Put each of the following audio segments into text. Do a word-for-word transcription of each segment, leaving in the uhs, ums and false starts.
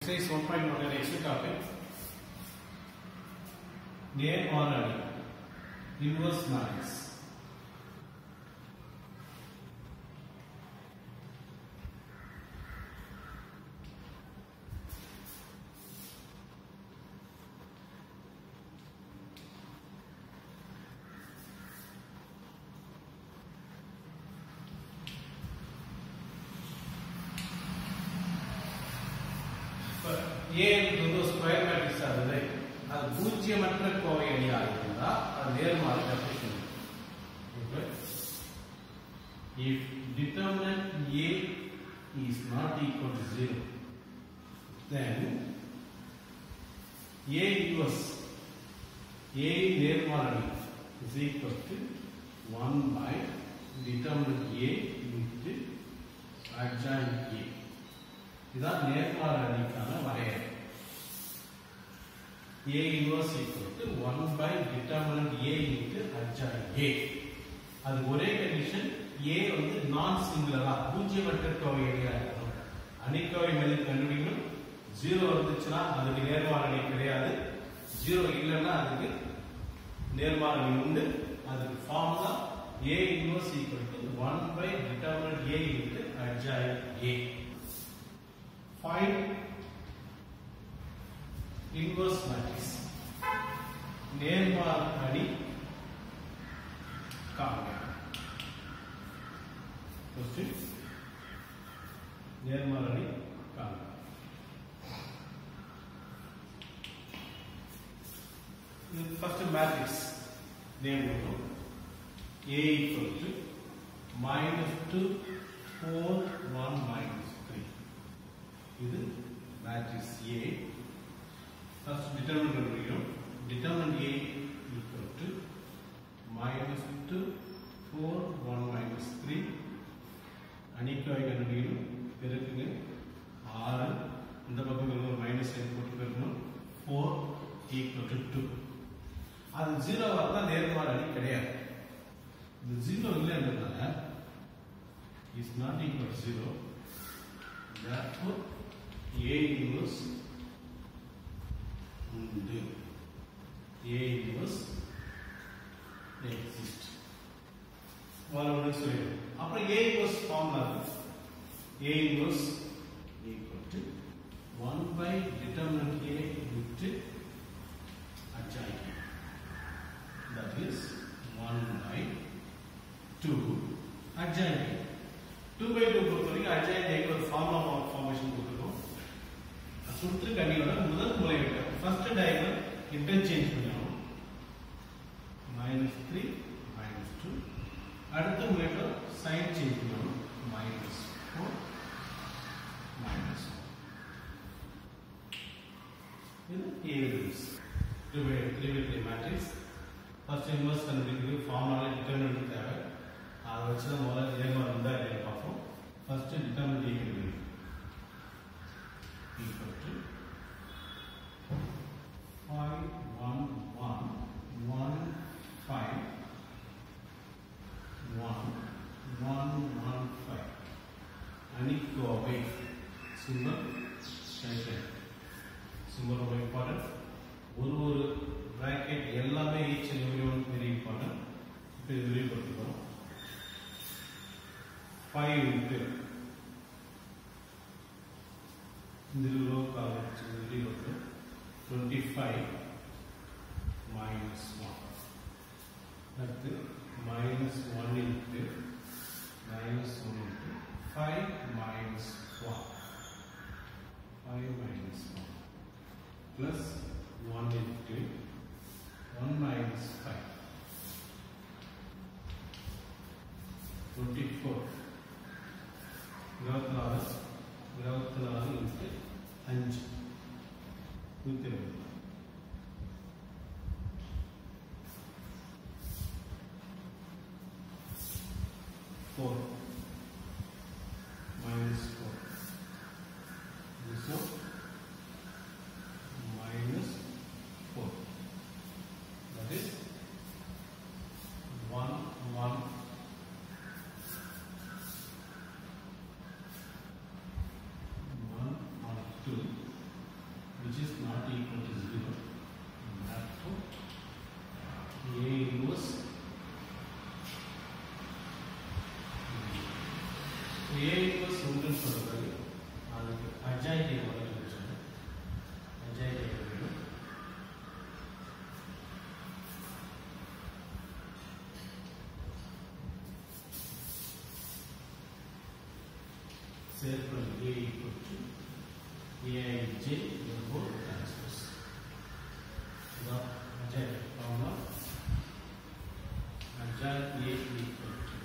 Exercise one point one next topic. Name or inverse matrix. A என்பது ஒரு square matrix ஆகுது. அது பூஜ்ஜியமற்ற கோவை அணியாக இருந்தா அது நேர்மாறு condition. If determinant A is not equal to zero, then A inverse A நேர்மாறு அணி is equal to one by determinant A into adjoint A. இதான் நேர்மாறு அணிக்கான வரையறை. A inverse equal to one by determinant A into adjoint A. அது ஒரே condition A வந்து நான் சிங்குலரா பூஜ்ஜியமற்ற கோவை அணியா இருக்கணும். அணிக்கோவை மதிப்பு கண்டுபிடிக்கணும். ஜீரோ வந்துச்சுன்னா அதுக்கு நேர்மாறு அணி கிடையாது. ஜீரோ இல்லைன்னா அதுக்கு நேர்மாறு அணி உண்டு. அதுக்கு formula A inverse equal to one by determinant A into adjoint A. Find inverse matrix. நேர்மாறு அணி காண்க. Question. நேர்மாறு அணி காண்க. இது first matrix name பண்ணுவோம். A equal to minus two four one minus three. இது matrix A. First determinant கண்டுபிடிக்கிறோம். determinant A equal to minus two four one minus three. அணிக்கோவை கண்டுபிடிக்கணும். பெருக்குங்க ஆறு, இந்த பக்கம் ஒரு மைனஸ் போட்டு பெருக்கணும். four equal to two. அது ஜீரோ வரதா நேர்மாறு அணி கிடையாது. இது ஜீரோ இல்லைன்றதால is not equal to zero. Therefore A inverse உண்டு. A inverse exists. வாலோட சொல்லுங்க. அப்புறம் A inverse formula A inverse equal to one by determinant A into adjoint A. That is one by two adjoint A. two by two பொறுத்தவரைக்கும் adjoint A க்கு ஒரு formula formation கொடுத்துருக்கோம். சுற்று கணியோட முதல் முறை ஃபர்ஸ்ட் டயகோனல் இன்டர்சேஞ்ச் பண்ணணும். minus three minus two. அடுத்த முறையில சைன் சேஞ்ச் பண்ணணும். minus four minus one. இது A inverse. three by three matrix. First inverse கண்டுபிடிக்கிறது ஃபார்முலா டிட்டர்மினன்ட் தேவை. அதை வச்சு தான் முதல்ல நேர்மாறு இருந்தா இல்லைன்னு பார்ப்போம். ஃபர்ஸ்ட் டிட்டர்மினன்ட் A கண்டுபிடிக்கணும். equal to five one one one five one one one five. அணிக்கோவை சிம்பல் டைட்டன் சிம்பல் ரொம்ப இம்பார்ட்டன்ட். ஒரு ஒரு பிராக்கெட் எல்லாமே each and every one very important. இப்போ இது விரிவுபடுத்துகிறோம். five இன்ட்டு இந்த ரோ காலம் விரிவுபடுத்தும். twenty-five minus one. அடுத்து minus one into minus one into five minus one. five minus one plus one into one minus five. twenty-four. இருபத்தினாலு இருபத்தினாலு into அஞ்சு நூத்தி இருபது. four minus four. So minus four. That is one one one one two equal to zero. Therefore, A inverse A inverse உங்கள் சொல்றது அதுக்கு அஜாயிட்டி வர வச்சது அஜாயிட்டி வர சேர்ப்பது A equal to Aij the whole transpose. The agile formula agile A equal to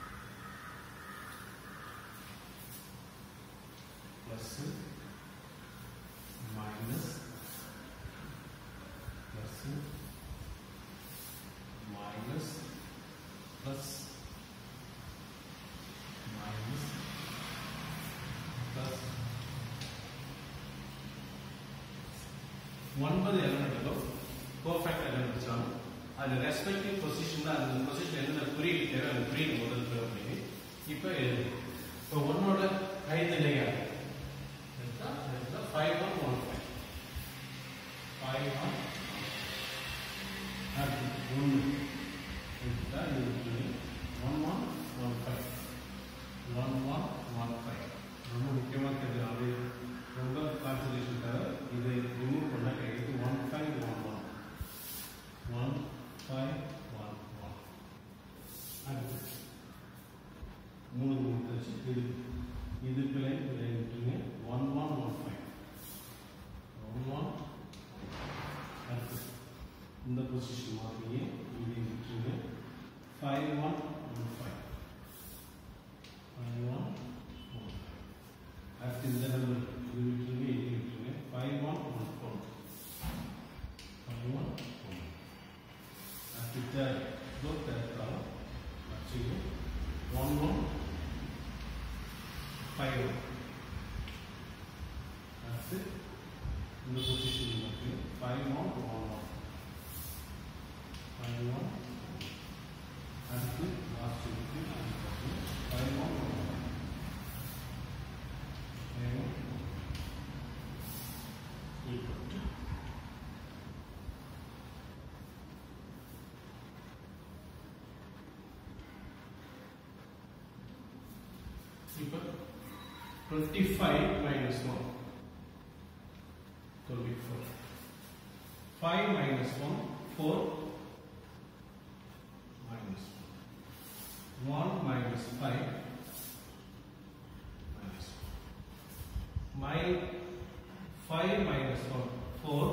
plus minus plus minus plus minus plus ஒன்பது எலிமெண்ட்களோ perfect elements ஆகும். அது ரெஸ்பெக்டிவ் பொசிஷன் தான். அந்த பொசிஷன் என்ன குறியீடு தேவை அந்த குறியீடு முதல் தேவை பண்ணி இப்போ இப்போ ஒன்னோட ஐந்து நிலையாக five one one five five one one one one one five one one one five ரொம்ப முக்கியமாக தெரியும். அது ரொம்ப கான்சன்ட்ரேஷன் தேவை. இதை ரிமூவ் பண்ண கிடைக்குது one five one one one five one one. அடுத்து மூணு முடிச்சு இது இதுக்கு லைன் விட்டுருங்க one one one five one one. அடுத்து இந்த பொசிஷன் மாதிரியே இது விட்டுருங்க five one one five five one one five. அடுத்து இந்த நம்பர் இது விட்டுருங்க இது விட்டுருங்க five one one four five one four. அடுத்து தேர்ட் தோ தேர்ட் காலம் வச்சுங்க one one five one. அடுத்து இந்த பொசிஷன் இருக்கு five one one one five one. அடுத்து லாஸ்ட் இருக்கு five one one one five one equal to equal twenty-five minus one twenty-four. five minus one four minus one one minus five minus one. My five minus one four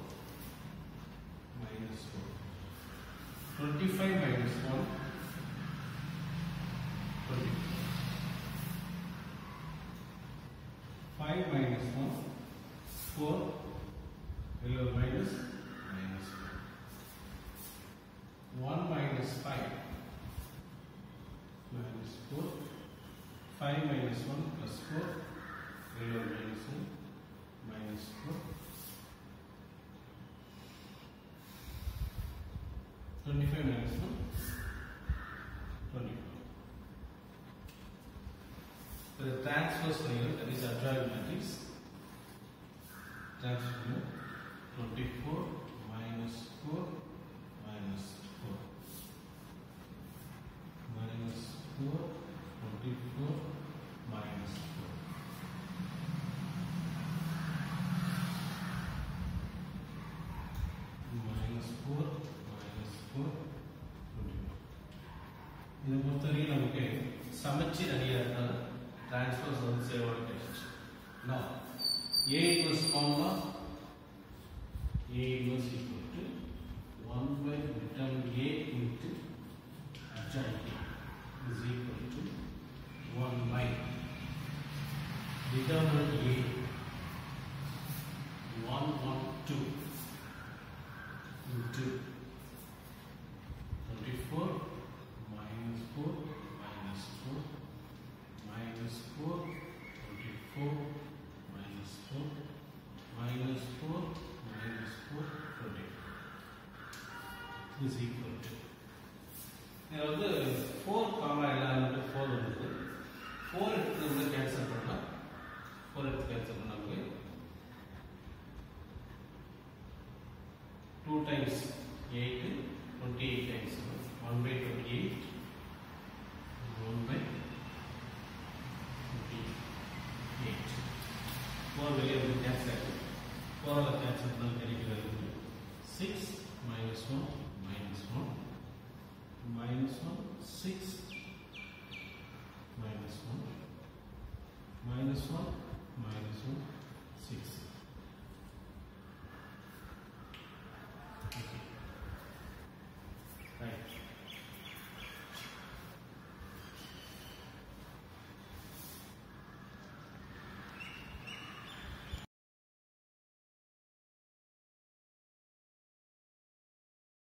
minus four. twenty-five minus one twenty. five minus one four. Below minus minus one minus five minus four. five minus one plus four. Below minus one minus four. twenty-five minus one twenty-four. So the transverse layer, that is adjoint matrix. Transfer twenty-four minus four minus four minus four twenty-four minus four minus four minus four twenty-four. இது பொறுத்தவரைக்கும் நமக்கு சமச்சீர் அணியா இருந்தால் transfers வந்து சேவோட கிடைச்சிச்சு. Now A equals formula A inverse equal to one by determinant A into adjoint is equal to one by determinant A one one two into twenty-four minus four minus four minus four twenty-four minus four minus four minus four twenty is equal to இதில் வந்து four comma எல்லாம் four வந்து four எடுத்து வந்து cancel பண்ணலாம். Four எடுத்து cancel பண்ணாங்க times eight, twenty-eight times one by twenty-eight, one by twenty-eight. four வெளியே வந்து கேன்சல் ஆகும். four ஆல கேன்சல் பண்ணால் கிடைக்கிறது six minus one minus one minus one six minus one minus one minus one six.